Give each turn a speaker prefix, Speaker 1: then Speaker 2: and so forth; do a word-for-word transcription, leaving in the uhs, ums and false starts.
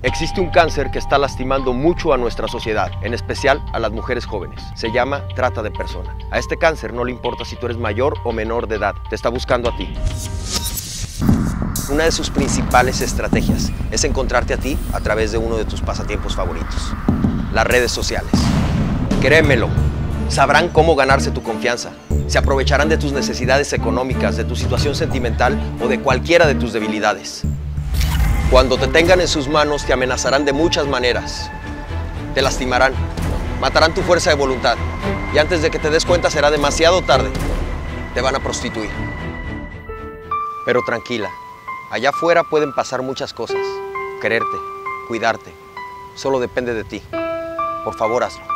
Speaker 1: Existe un cáncer que está lastimando mucho a nuestra sociedad, en especial a las mujeres jóvenes. Se llama trata de personas. A este cáncer no le importa si tú eres mayor o menor de edad, te está buscando a ti. Una de sus principales estrategias es encontrarte a ti a través de uno de tus pasatiempos favoritos, las redes sociales. Créemelo, sabrán cómo ganarse tu confianza. Se aprovecharán de tus necesidades económicas, de tu situación sentimental o de cualquiera de tus debilidades. Cuando te tengan en sus manos, te amenazarán de muchas maneras. Te lastimarán, matarán tu fuerza de voluntad y antes de que te des cuenta será demasiado tarde. Te van a prostituir. Pero tranquila, allá afuera pueden pasar muchas cosas. Quererte, cuidarte, solo depende de ti. Por favor, hazlo.